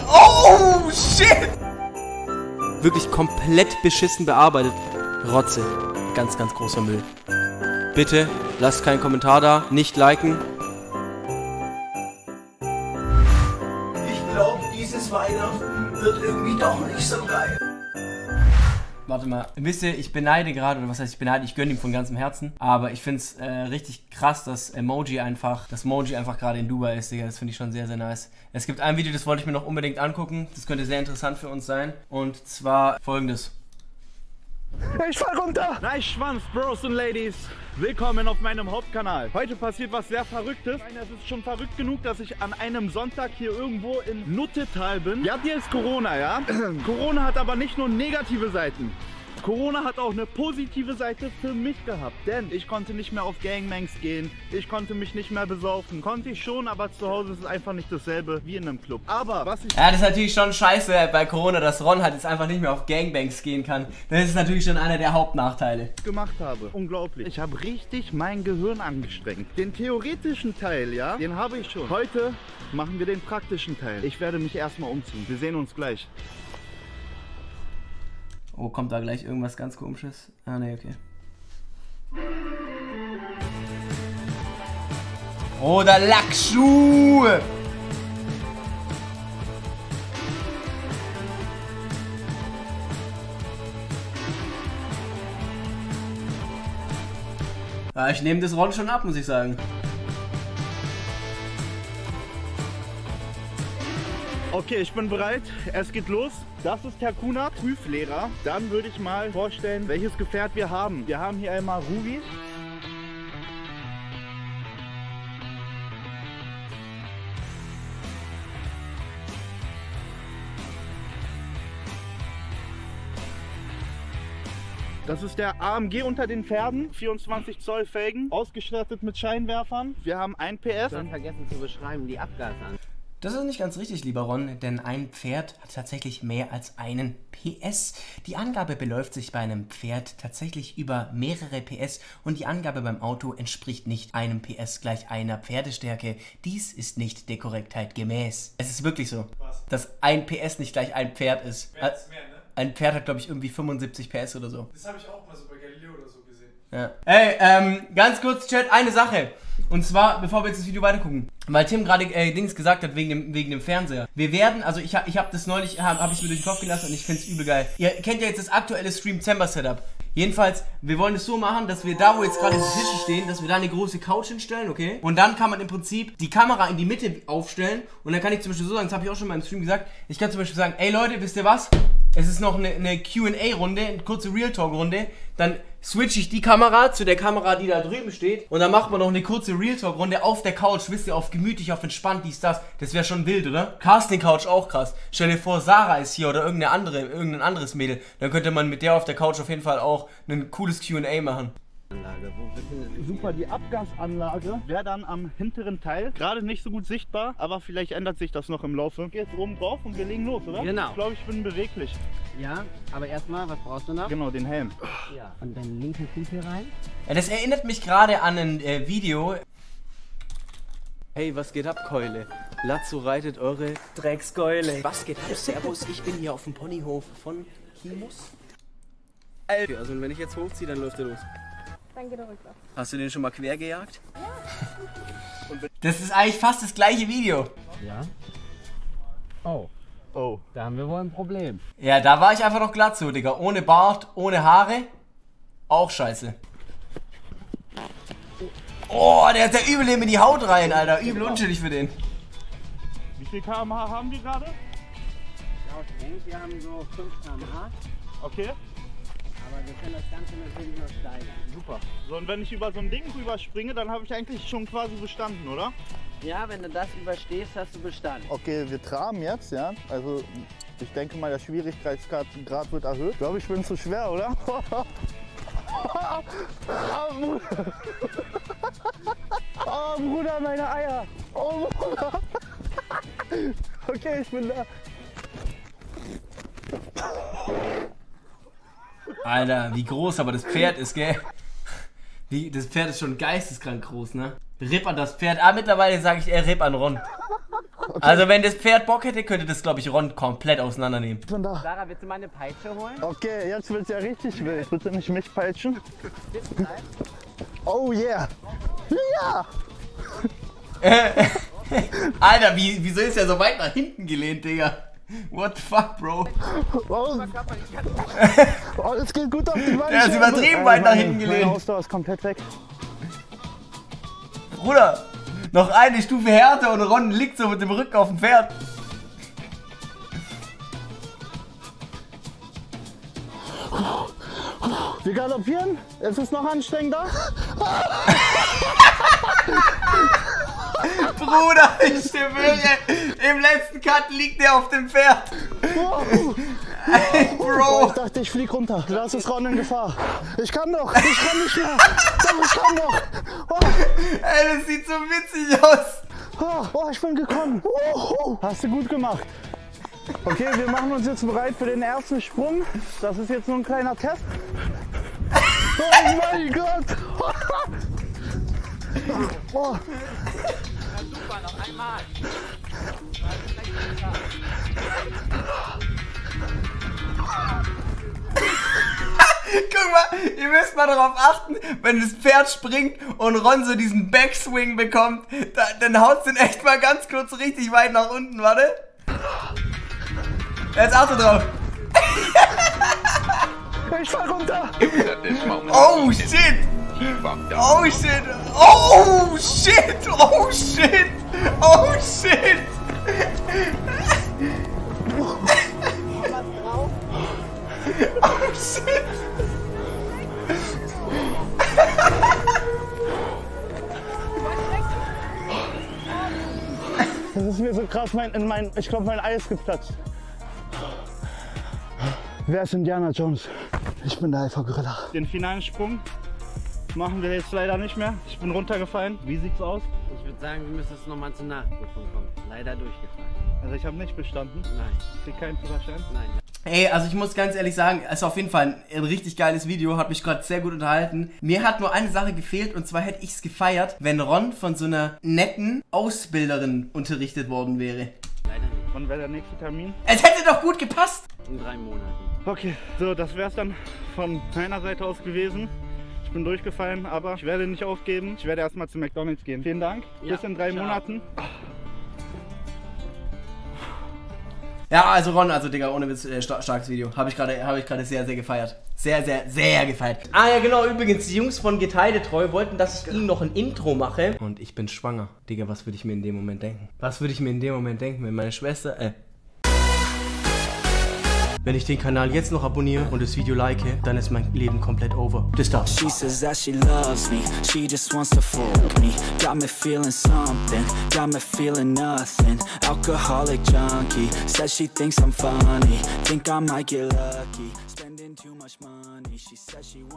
Oh, shit! Wirklich komplett beschissen bearbeitet. Rotze. Ganz, ganz großer Müll. Bitte, lasst keinen Kommentar da. Nicht liken. Ich glaube, dieses Weihnachten wird irgendwie doch nicht so geil. Warte mal, wisst ihr, ich beneide gerade, oder was heißt ich beneide, ich gönne ihm von ganzem Herzen, aber ich finde es richtig krass, dass Moji einfach gerade in Dubai ist, Digga, das finde ich schon sehr, sehr nice. Es gibt ein Video, das wollte ich mir noch unbedingt angucken, das könnte sehr interessant für uns sein, und zwar folgendes. Ich fall runter! Nice Schwanz, Bros und Ladies! Willkommen auf meinem Hauptkanal. Heute passiert was sehr Verrücktes. Es ist schon verrückt genug, dass ich an einem Sonntag hier irgendwo in Nuttetal bin. Ja, hier ist Corona, ja? Corona hat aber nicht nur negative Seiten. Corona hat auch eine positive Seite für mich gehabt, denn ich konnte nicht mehr auf Gangbangs gehen, ich konnte mich nicht mehr besaufen. Konnte ich schon, aber zu Hause ist es einfach nicht dasselbe wie in einem Club. Aber was ich... Ja, das ist natürlich schon scheiße bei Corona, dass Ron halt jetzt einfach nicht mehr auf Gangbangs gehen kann. Das ist natürlich schon einer der Hauptnachteile. Gemacht habe. Unglaublich. Ich habe richtig mein Gehirn angestrengt. Den theoretischen Teil, ja, den habe ich schon. Heute machen wir den praktischen Teil. Ich werde mich erstmal umziehen. Wir sehen uns gleich. Oh, kommt da gleich irgendwas ganz Komisches? Ah, ne, okay. Oh, der Lackschuh! Ja, ich nehme das Ron schon ab, muss ich sagen. Okay, ich bin bereit. Es geht los. Das ist Herr Kunert, Prüflehrer. Dann würde ich mal vorstellen, welches Gefährt wir haben. Wir haben hier einmal Ruby. Das ist der AMG unter den Pferden, 24 Zoll Felgen, ausgestattet mit Scheinwerfern. Wir haben 1 PS. Dann vergessen zu beschreiben, die Abgasanlage. Das ist nicht ganz richtig, lieber Ron, denn ein Pferd hat tatsächlich mehr als einen PS. Die Angabe beläuft sich bei einem Pferd tatsächlich über mehrere PS und die Angabe beim Auto entspricht nicht einem PS gleich einer Pferdestärke. Dies ist nicht der Korrektheit gemäß. Es ist wirklich so, dass ein PS nicht gleich ein Pferd ist. Mehr ist mehr, ne? Ein Pferd hat, glaube ich, irgendwie 75 PS oder so. Das habe ich auch mal so bei Galileo oder so gesehen. Ja. Ey, ganz kurz, Chat, eine Sache. Und zwar, bevor wir jetzt das Video weitergucken, weil Tim gerade Dings gesagt hat wegen dem Fernseher. Wir werden, also ich hab das neulich, hab ich mir durch den Kopf gelassen und ich find's übel geil. Ihr kennt ja jetzt das aktuelle Stream-Zember-Setup. Jedenfalls, wir wollen es so machen, dass wir da, wo jetzt gerade die Tische stehen, dass wir da eine große Couch hinstellen, okay? Und dann kann man im Prinzip die Kamera in die Mitte aufstellen und dann kann ich zum Beispiel so sagen, das habe ich auch schon mal im Stream gesagt, ich kann zum Beispiel sagen, ey Leute, wisst ihr was? Es ist noch eine Q&A-Runde, eine kurze Real-Talk-Runde. Dann switche ich die Kamera zu der Kamera, die da drüben steht. Und dann macht man noch eine kurze Real-Talk-Runde auf der Couch. Wisst ihr, auf gemütlich, auf entspannt, dies, das. Das wäre schon wild, oder? Casting-Couch auch krass. Stell dir vor, Sarah ist hier oder irgendein anderes Mädel. Dann könnte man mit der auf der Couch auf jeden Fall auch ein cooles Q&A machen. Super, die Abgasanlage wäre dann am hinteren Teil. Gerade nicht so gut sichtbar, aber vielleicht ändert sich das noch im Laufe. Jetzt oben drauf und wir legen los, oder? Genau. Ich glaube, ich bin beweglich. Ja, aber erstmal, was brauchst du noch? Genau, den Helm. Ja. Und deinen linken Fuß hier rein. Ja, das erinnert mich gerade an ein Video. Hey, was geht ab, Keule? Lazzo reitet eure Dreckskeule. Was geht ab? Servus, ich bin hier auf dem Ponyhof von Himus. Alter, also wenn ich jetzt hochziehe, dann läuft er los. Dann geht er rückwärts. Hast du den schon mal quer gejagt? Ja. Das ist eigentlich fast das gleiche Video. Ja. Oh. Oh. Da haben wir wohl ein Problem. Ja, da war ich einfach noch glatt so, Digga. Ohne Bart, ohne Haare. Auch scheiße. Oh, der hat ja übel in die Haut rein, Alter. Übel unschuldig für den. Wie viel km/h haben wir gerade? Wir haben so 5 km/h. Okay. Aber wir können das Ganze natürlich noch steigern. Super. So, und wenn ich über so ein Ding rüber springe, dann habe ich eigentlich schon quasi bestanden, oder? Ja, wenn du das überstehst, hast du bestanden. Okay, wir traben jetzt, ja. Also, ich denke mal, der Schwierigkeitsgrad wird erhöht. Ich glaube, ich bin zu schwer, oder? Oh, Bruder, meine Eier. Oh, Bruder. Okay, ich bin da. Alter, wie groß aber das Pferd ist, gell? Das Pferd ist schon geisteskrank groß, ne? Ripp an das Pferd. Ah, mittlerweile sage ich eher Ripp an Ron. Okay. Also wenn das Pferd Bock hätte, könnte das, glaube ich, Ron komplett auseinandernehmen. Ich bin da. Sarah, willst du mal eine Peitsche holen? Okay, jetzt wird's ja richtig wild. Bitte nicht mich peitschen. Oh yeah. Ja. Alter, wieso ist er so weit nach hinten gelehnt, Digga? What the fuck, Bro? Oh, das geht gut auf die Wand. Der ist übertrieben weit nach hinten Meine gelehnt. Ausdauer ist komplett weg. Bruder, noch eine Stufe härter und Ron liegt so mit dem Rücken auf dem Pferd. Wir galoppieren. Es ist noch anstrengender. Bruder, ich schwöre, im letzten Cut liegt der auf dem Pferd. Ey, Oh, Bro. ich dachte, ich flieg runter. Das ist Ron in Gefahr. Ich kann doch. Ich kann nicht mehr. Doch, ich kann doch. Oh, Ey, das sieht so witzig aus. oh, ich bin gekommen. Hast du gut gemacht. Okay, wir machen uns jetzt bereit für den ersten Sprung. Das ist jetzt nur ein kleiner Test. Oh mein Gott. Oh. Super, noch einmal. Guck mal, ihr müsst mal darauf achten, wenn das Pferd springt und Ron so diesen Backswing bekommt, dann haut's den echt mal ganz kurz richtig weit nach unten, warte. Jetzt achte drauf. Ich fall runter. Oh shit! Oh shit! Oh shit! Oh shit! Oh shit! Oh shit! Das ist mir so krass, ich glaube, mein Ei ist geplatzt. Wer ist Indiana Jones? Ich bin der Alpha-Gorilla. Den finalen Sprung machen wir jetzt leider nicht mehr. Ich bin runtergefallen. Wie sieht's aus? Ich würde sagen, wir müssen es nochmal zur Nachprüfung kommen. Leider durchgefallen. Also ich habe nicht bestanden. Nein. Ich krieg keinen Führerschein. Nein. Ey, also ich muss ganz ehrlich sagen, es ist auf jeden Fall ein richtig geiles Video, hat mich gerade sehr gut unterhalten. Mir hat nur eine Sache gefehlt und zwar hätte ich es gefeiert, wenn Ron von so einer netten Ausbilderin unterrichtet worden wäre. Leider nicht. Wann wäre der nächste Termin? Es hätte doch gut gepasst. In 3 Monaten. Okay, so das wär's dann von meiner Seite aus gewesen. Ich bin durchgefallen, aber ich werde nicht aufgeben. Ich werde erstmal zu McDonald's gehen. Vielen Dank. Ja, Bis in 3 ciao. Monaten. Ja, also Ron, also Digga, ohne Witz, starkes Video. Habe ich gerade sehr, sehr gefeiert. Sehr, sehr, sehr gefeiert. Ah ja, genau, übrigens, die Jungs von Geteidetreu wollten, dass ich ihnen noch ein Intro mache. Und ich bin schwanger. Digga, was würde ich mir in dem Moment denken? Was würde ich mir in dem Moment denken, wenn meine Schwester, wenn ich den Kanal jetzt noch abonniere und das Video like, dann ist mein Leben komplett over. Bis dann. She says that she loves me, she just wants to fuck me. Got me feeling something, got me feeling nothing. Alcoholic junkie, says she thinks I'm funny. Think I might get lucky, spending too much money. She says she wants